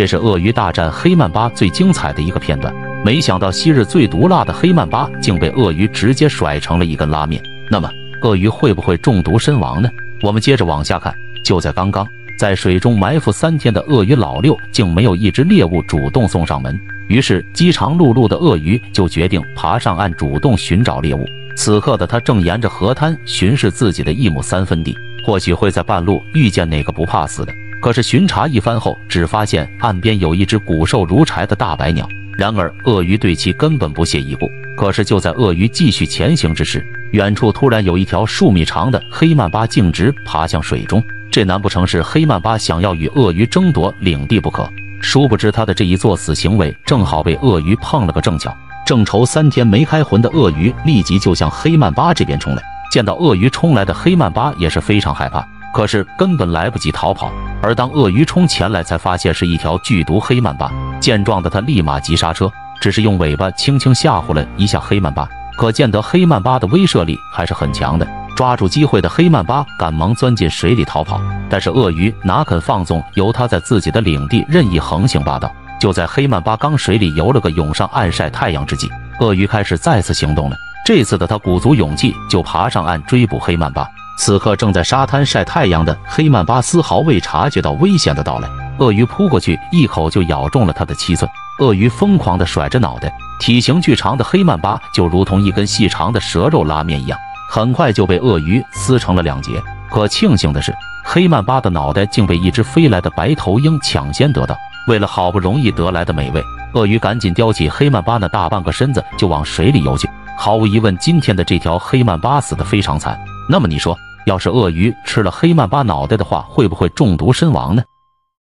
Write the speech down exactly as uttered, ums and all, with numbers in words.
这是鳄鱼大战黑曼巴最精彩的一个片段。没想到昔日最毒辣的黑曼巴竟被鳄鱼直接甩成了一根拉面。那么，鳄鱼会不会中毒身亡呢？我们接着往下看。就在刚刚，在水中埋伏三天的鳄鱼老六竟没有一只猎物主动送上门，于是饥肠辘辘的鳄鱼就决定爬上岸，主动寻找猎物。此刻的他正沿着河滩巡视自己的一亩三分地，或许会在半路遇见哪个不怕死的。可是巡查一番后，只发现岸边有一只骨瘦如柴的大白鸟。然而鳄鱼对其根本不屑一顾。可是就在鳄鱼继续前行之时，远处突然有一条数米长的黑曼巴径直爬向水中。这难不成是黑曼巴想要与鳄鱼争夺领地不可？殊不知他的这一作死行为正好被鳄鱼碰了个正巧。正愁三天没开荤的鳄鱼立即就向黑曼巴这边冲来。见到鳄鱼冲来的黑曼巴也是非常害怕，可是根本来不及逃跑。而当鳄鱼冲前来，才发现是一条剧毒黑曼巴。见状的他立马急刹车，只是用尾巴轻轻吓唬了一下黑曼巴。可见得黑曼巴的威慑力还是很强的。抓住机会的黑曼巴赶忙钻进水里逃跑，但是鳄鱼哪肯放纵，由他在自己的领地任意横行霸道。就在黑曼巴刚水里游了个涌上岸晒太阳之际，鳄鱼开始再次行动了。这次的他鼓足勇气就爬上岸追捕黑曼巴。此刻正在沙滩晒太阳的黑曼巴丝毫未察觉到危险的到来，鳄鱼扑过去一口就咬中了他的七寸。鳄鱼疯狂地甩着脑袋，体型巨长的黑曼巴就如同一根细长的蛇肉拉面一样，很快就被鳄鱼撕成了两截。可庆幸的是，黑曼巴的脑袋竟被一只飞来的白头鹰抢先得到。为了好不容易得来的美味，鳄鱼赶紧叼起黑曼巴那大半个身子就往水里游去。毫无疑问，今天的这条黑曼巴死得非常惨。那么你说，要是鳄鱼吃了黑曼巴脑袋的话，会不会中毒身亡呢？